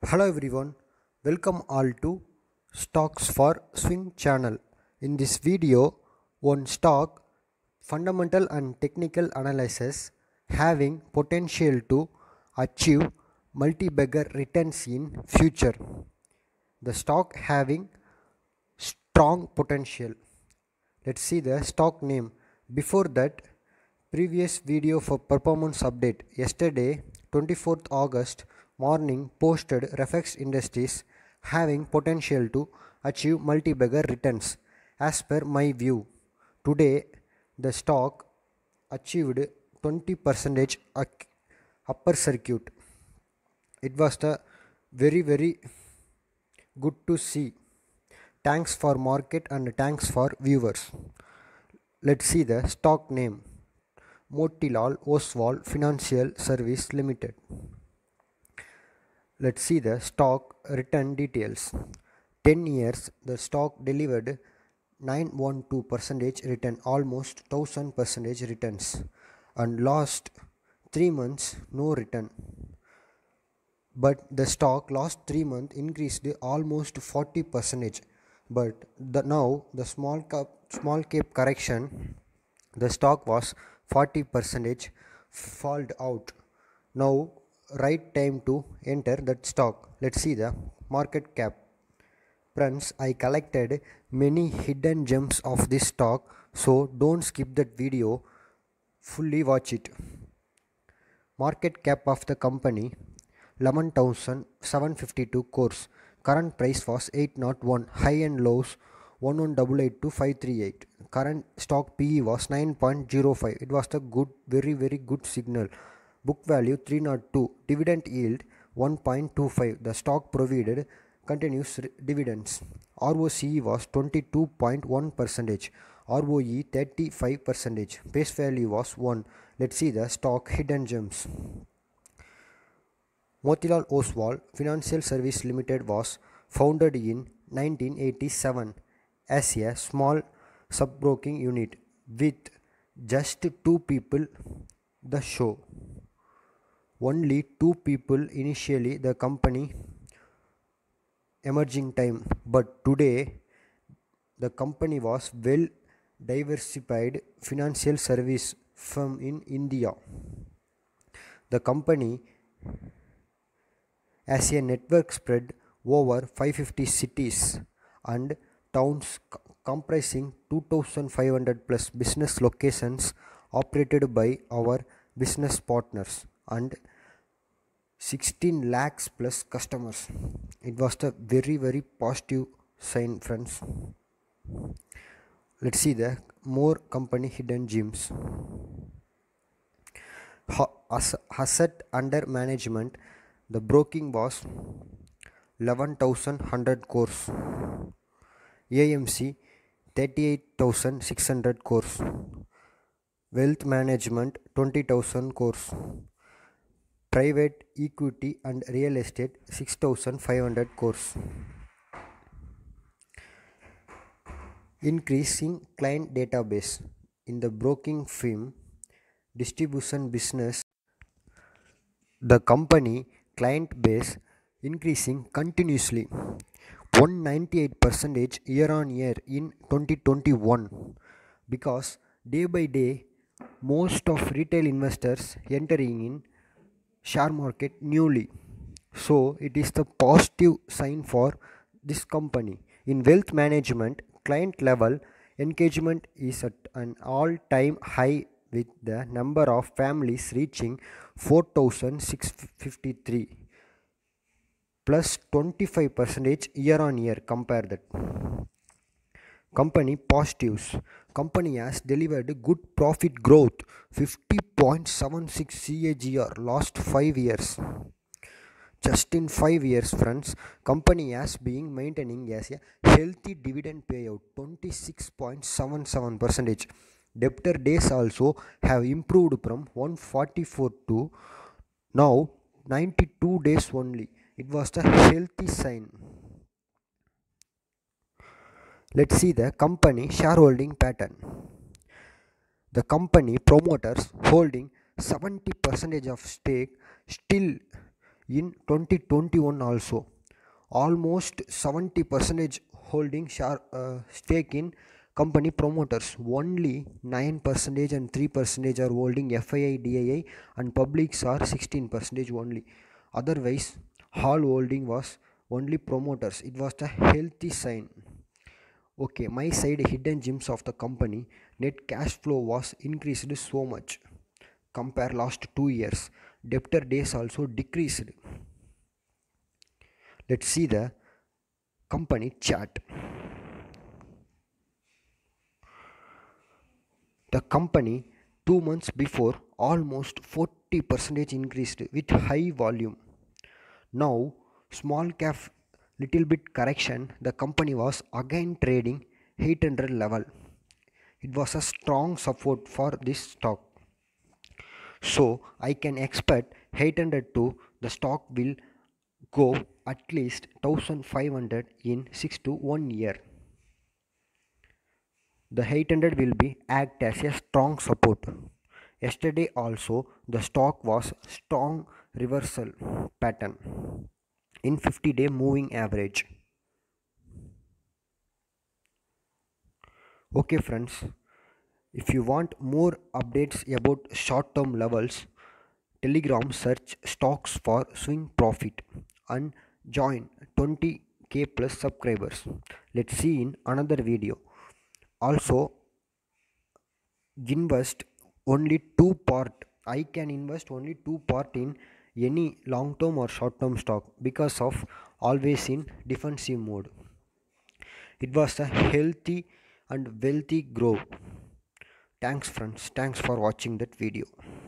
Hello everyone, welcome all to Stocks for Swing channel. In this video, one stock fundamental and technical analysis having potential to achieve multi-bagger returns in future. The stock having strong potential. Let's see the stock name. Before that, previous video for performance update. Yesterday, 24th August morning posted Reflex Industries having potential to achieve multi-bagger returns. As per my view, today the stock achieved 20% upper circuit. It was the very good to see. Thanks for market and thanks for viewers. Let's see the stock name. Motilal Oswal Financial Service Limited. Let's see the stock return details. 10 years the stock delivered 912% return, almost 1000% returns, and last 3 months no return. But the stock last 3 months increased almost 40%. But now the small cap correction, the stock was 40% falled out. Now right time to enter that stock. Let's see the market cap. Friends, I collected many hidden gems of this stock, so don't skip that video, fully watch it. Market cap of the company 11,752 crores. Current price was 801. High and lows 1188 to 538. Current stock PE was 9.05. It was a good, very good signal. Book value 302. Dividend yield 1.25. The stock provided continuous dividends. ROCE was 22.1%. ROE 35%. Face value was 1. Let's see the stock hidden gems. Motilal Oswal Financial Service Limited was founded in 1987 as a small sub-broking unit with just 2 people. The show only 2 people initially, the company emerging time, but today the company was well diversified financial service firm in India. The company as a network spread over 550 cities and towns comprising 2500 plus business locations operated by our business partners and 16 lakhs plus customers. It was a very positive sign, friends. Let's see the more company hidden gems. Asset under management, the broking was 11,100 crores. AMC 38,600 crores. Wealth management 20,000 crores. Private equity and real estate 6,500 crores. Increasing client database in the broking firm distribution business. The company client base increasing continuously 198% year on year in 2021, because day by day most of retail investors entering in share market newly, so it is the positive sign for this company. In wealth management, client level engagement is at an all-time high with the number of families reaching 4,653 plus 25% year on year. Compare that. Company positives. Company has delivered good profit growth 50.76 CAGR last 5 years. Just in 5 years, friends, company has been maintaining as a healthy dividend payout 26.77%. Debtor days also have improved from 144 to now 92 days only. It was a healthy sign. Let's see the company shareholding pattern. The company promoters holding 70% of stake still in 2021 also. Almost 70% holding stake in company promoters. Only 9% and 3% are holding FII, DII, and publics are 16% only. Otherwise, all holding was only promoters. It was the healthy sign. Okay, my side hidden gems of the company. Net cash flow was increased so much. Compare last 2 years. Debtor days also decreased. Let's see the company chart. The company 2 months before almost 40% increased with high volume. Now small cap little bit correction, the company was again trading 800 level. It was a strong support for this stock. So I can expect 800 to the stock will go at least 1500 in 6 to 1 year. The 800 will be act as a strong support. Yesterday also the stock was strong reversal pattern in 50-day moving average. Okay friends, if you want more updates about short term levels, Telegram search stocks for swing profit and join 20k plus subscribers. Let's see in another video. Also invest only two part. I can invest only two part in any long term or short term stock because of always in defensive mode. It was a healthy and wealthy growth. Thanks friends, thanks for watching that video.